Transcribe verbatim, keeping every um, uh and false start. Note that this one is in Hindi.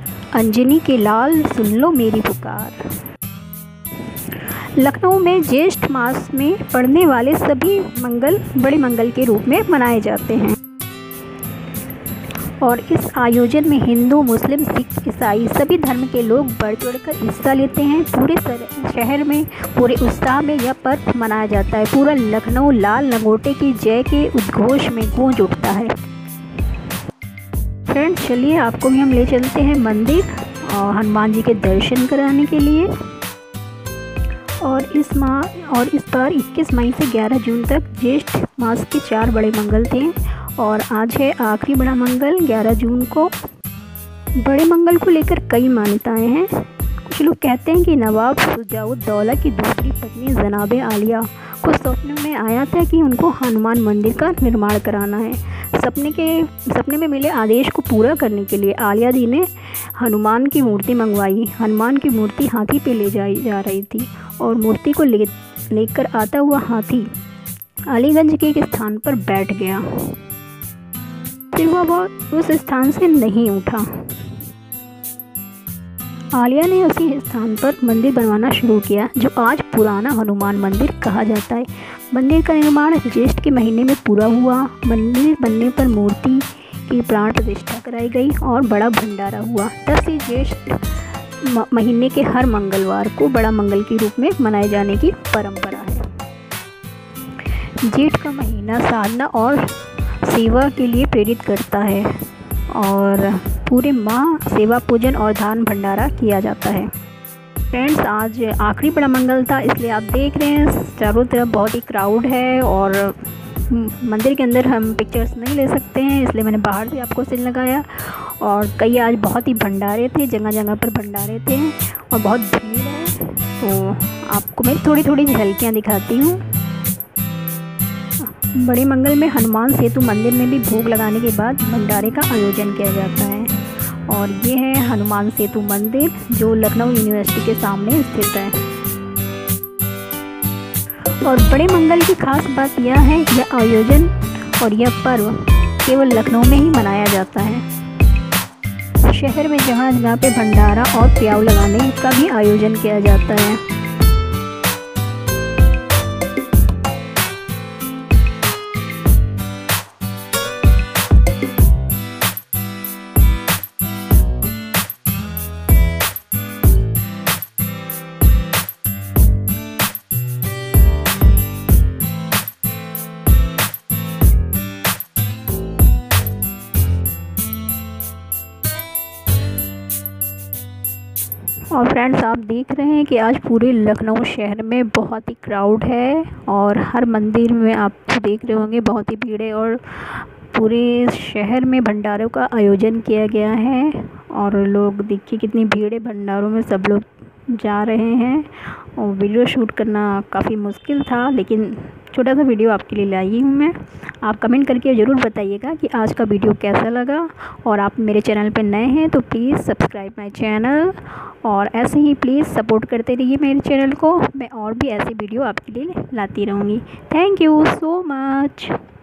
अंजनी के लाल सुन लो मेरी पुकार। लखनऊ में ज्येष्ठ मास में पड़ने वाले सभी मंगल बड़े मंगल के रूप में मनाए जाते हैं और इस आयोजन में हिंदू, मुस्लिम, सिख, ईसाई सभी धर्म के लोग बढ़ चढ़कर हिस्सा लेते हैं। पूरे शहर में पूरे उत्साह में यह पर्व मनाया जाता है। पूरा लखनऊ लाल लंगोटे की जय के उद्घोष में गूंज उठता है। फ्रेंड्स, चलिए आपको भी हम ले चलते हैं मंदिर और हनुमान जी के दर्शन कराने के लिए। और इस माह और इस बार इक्कीस मई से ग्यारह जून तक ज्येष्ठ मास के चार बड़े मंगल थे और आज है आखिरी बड़ा मंगल ग्यारह जून को। बड़े मंगल को लेकर कई मान्यताएं हैं। कुछ लोग कहते हैं कि नवाब शुजाउद्दौला की दूसरी पत्नी जनाबे आलिया को सपने में आया था कि उनको हनुमान मंदिर का निर्माण कराना है। सपने के सपने में मिले आदेश को पूरा करने के लिए आलिया दी ने हनुमान की मूर्ति मंगवाई। हनुमान की मूर्ति हाथी पे ले जाई जा रही थी और मूर्ति को ले लेकर आता हुआ हाथी अलीगंज के एक स्थान पर बैठ गया। फिर वह उस स्थान से नहीं उठा। आलिया ने उसी स्थान पर मंदिर बनवाना शुरू किया जो आज पुराना हनुमान मंदिर कहा जाता है। मंदिर का निर्माण ज्येष्ठ के महीने में पूरा हुआ। मंदिर बनने पर मूर्ति की प्राण प्रतिष्ठा कराई गई और बड़ा भंडारा हुआ। तब से ज्येष्ठ महीने के हर मंगलवार को बड़ा मंगल के रूप में मनाए जाने की परंपरा है। जेठ का महीना साधना और सेवा के लिए प्रेरित करता है और पूरे माह सेवा, पूजन और दान भंडारा किया जाता है। फ्रेंड्स, आज आखिरी बड़ा मंगल था, इसलिए आप देख रहे हैं चारों तरफ बहुत ही क्राउड है और मंदिर के अंदर हम पिक्चर्स नहीं ले सकते हैं, इसलिए मैंने बाहर से आपको सीन लगाया। और कई आज बहुत ही भंडारे थे, जगह जगह पर भंडारे थे और बहुत भीड़ है, तो आपको मैं थोड़ी थोड़ी झलकियाँ दिखाती हूँ। बड़े मंगल में हनुमान सेतु मंदिर में भी भोग लगाने के बाद भंडारे का आयोजन किया जाता है। और ये है हनुमान सेतु मंदिर जो लखनऊ यूनिवर्सिटी के सामने स्थित है। और बड़े मंगल की खास बात यह है यह आयोजन और यह पर्व केवल लखनऊ में ही मनाया जाता है। शहर में जहाँ जहाँ पे भंडारा और प्याऊ लगाने का भी आयोजन किया जाता है। और फ्रेंड्स, आप देख रहे हैं कि आज पूरे लखनऊ शहर में बहुत ही क्राउड है और हर मंदिर में आप देख रहे होंगे बहुत ही भीड़ है और पूरे शहर में भंडारों का आयोजन किया गया है। और लोग देखिए कितनी भीड़ है, भंडारों में सब लोग जा रहे हैं और वीडियो शूट करना काफ़ी मुश्किल था, लेकिन छोटा सा वीडियो आपके लिए लाई हूँ मैं। आप कमेंट करके ज़रूर बताइएगा कि आज का वीडियो कैसा लगा। और आप मेरे चैनल पर नए हैं तो प्लीज़ सब्सक्राइब माय चैनल और ऐसे ही प्लीज़ सपोर्ट करते रहिए मेरे चैनल को। मैं और भी ऐसे वीडियो आपके लिए लाती रहूँगी। Thank you so much.